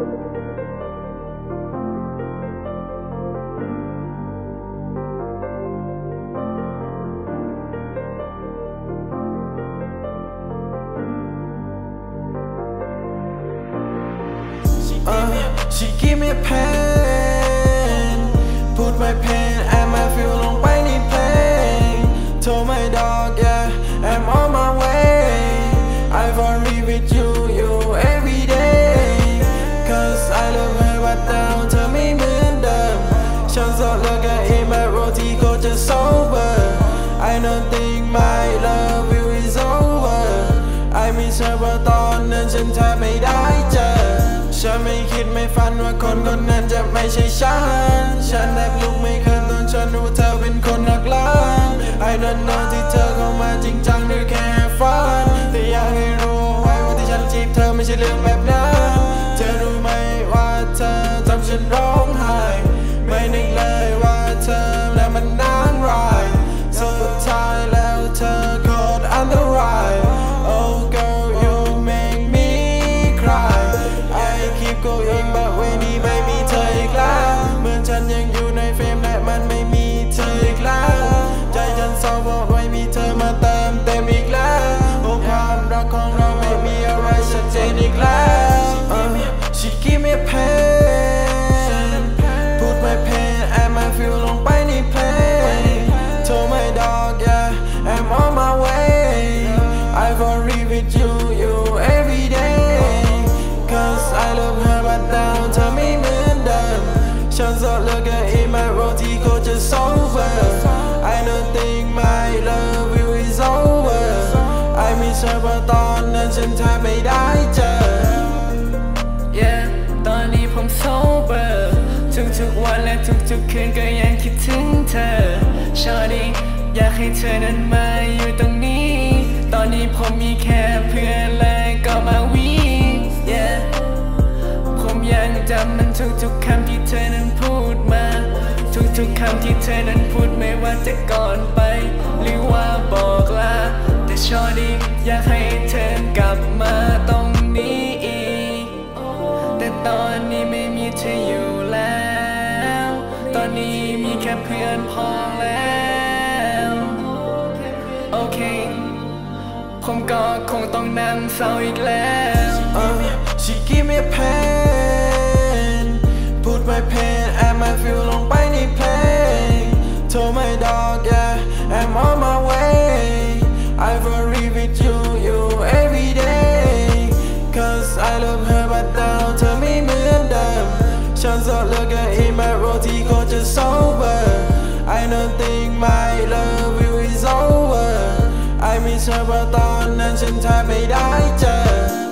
She give me pain Put my pain and my feel ลงไปในเพลง Told my dog yeah I'm on my way I worry with you every day Cause I love her but now เธอไม่เหมือนเดิมฉันสอดเลิกกับอีแมโรที่โคตรจะ sober I don't think my love will is over I miss her เพราะตอนนั้นฉันแทบไม่ได้เจอฉันไม่คิดไม่ฝันว่าคนคนนั้นจะไม่ใช่ฉันแอบลุกไม่คืนตอนฉันรู้เธอเป็นคนหักหลัง I don't know ที่เธอเข้ามาจริงจังหรือแค่ฝันแต่อยากให้รู้ไว้ว่าที่ฉันจีบเธอไม่ใช่เรื่องแบบนั้นเธอรู้ไหมว่าเธอทำฉันร้องไห้ไม่นึกเลยว่าเธอแล้วมันนานร้ายสุดท้ายแล้วเธอโคตรอันตราย Oh girl you make me cry I keep going but วันนี้ไม่มีเธออีกแล้วเหมือนฉันยังอยู่ในเฟรมและมันไม่มีเธออีกแล้วใจฉันเศร้าเพราะไม่มีเธอมาเติมเต็มอีกแล้วโอ้ความรักของเราไม่มีอะไรชัดเจนอีกแล้ว She give me pain Put my pain and my feel ลงไปในเพลง Told my dog yeah I'm on my way I worry with you every day Cause I love her but now เธอไม่เหมือนเดิมฉันสอดเลิกกับอีแมโรที่โคตรจะ sober I don't think my love will is over I miss her เพราะตอนนั้นฉันแทบไม่ได้เจอ Yeah ตอนนี้ผม sober ทุกวันและทุกคืนก็ยังคิดถึงเธอ Shawty อยากให้เธอนั้นมาอยู่ตรงนี้ตอนนี้ผมมีแค่เพื่อนและก็มาวีYeah ผมยังจำมันทุกคำที่เธอนั้นพูดมาทุกคำที่เธอนั้นพูดไม่ว่าจะก่อนไปหรือว่าบอกลาแต่ Shawty อยากให้เธอกลับมาตรงนี้อีกแต่ตอนนี้ไม่มีเธออยู่แล้วตอนนี้มีแค่เพื่อนพอแล้วโอเคผมก็คงต้องนั่งเศร้าอีกแล้ว She give me pain Put my pain and my feel ลงไปในเพลง Told my dog yeah I'm on my way I worry with you every day Cause I love her but now เธอไม่เหมือนเดิมฉันสอดเลิกกับอีแมโรที่โคตรจะ sober I don't think my love will is over I miss her เพราะตอนนั้นฉันแทบไม่ได้เจอ